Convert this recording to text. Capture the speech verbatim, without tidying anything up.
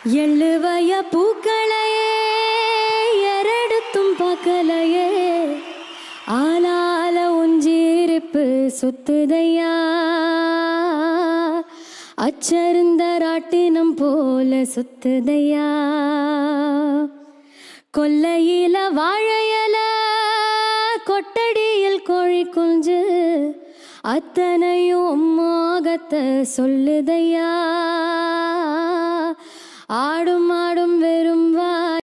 எள்ளுவய பூக்களையே எரெடுத்தும் பார்க்கலையே ஆளால ஒஞ்சிருப்பு சுத்துதையா அச்சருந்த ராட்டினம் போல சுத்துதையா கொல்லையில வாழையல கொட்டடியில் கோழி குஞ்சு அத்தனையும் மோகத்தை சொல்லுதையா ஆடும்